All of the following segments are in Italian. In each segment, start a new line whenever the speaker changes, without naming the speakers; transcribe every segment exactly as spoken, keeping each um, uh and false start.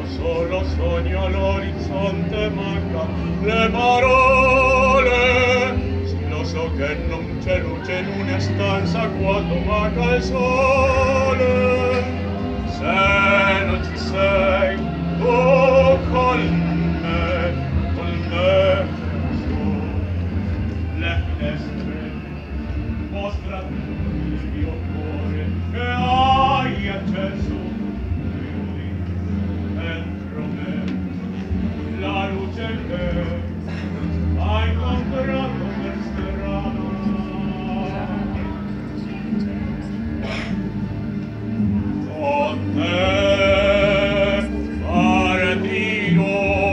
solo sogno l'orizzonte manca le parole. Sì, lo so che non c'è luce in una stanza quando manca il sole. Se non ci sei tu con me, con me su le finestre mostra il mio cuore che hai acceso dentro me la luce che hai comprato per strada. Con te partirò,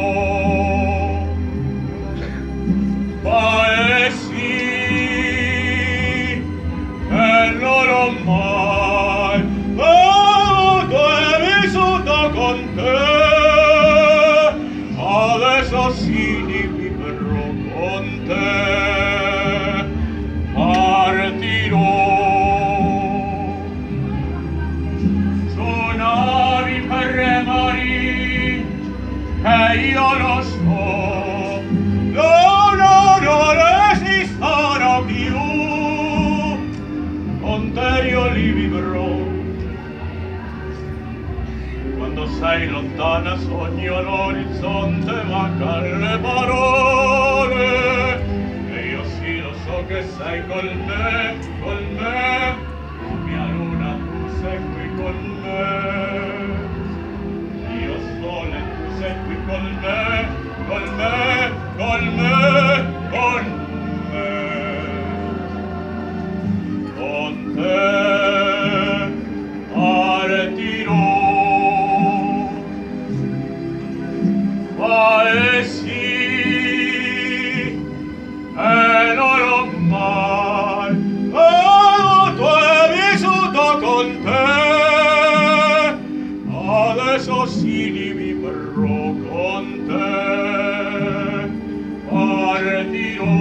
paesi che non ho mai avuto e vissuto con te. Adesso sì vivrò con te, partirò. Su navi per remari che io lo so, no, no, non esistono più. Con te io li vivrò. Quando sei lontana sogno l'orizzonte, mancan le parole. E io sì lo so che sei con me, con me. Mia luna, tu sei qui con me. Io sole, tu sei qui con me, con me, con me, con me. Con te partirò. Paesi e non ho mai avuto e vissuto con te. Adesso sì li vivrò con te, partirò.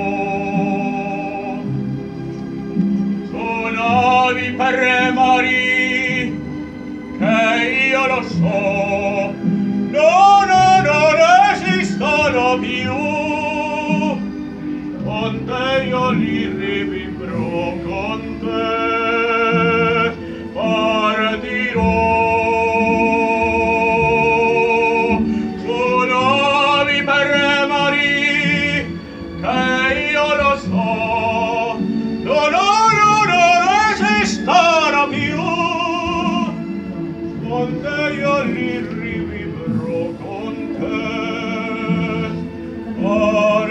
Su navi per remari che io lo so, no, no, non esistono più. Con te io li rivivrò, con te partirò. Su navi per remari che io lo so, no, no, no, non esistono più. Con te io li rivivrò, con te. Oh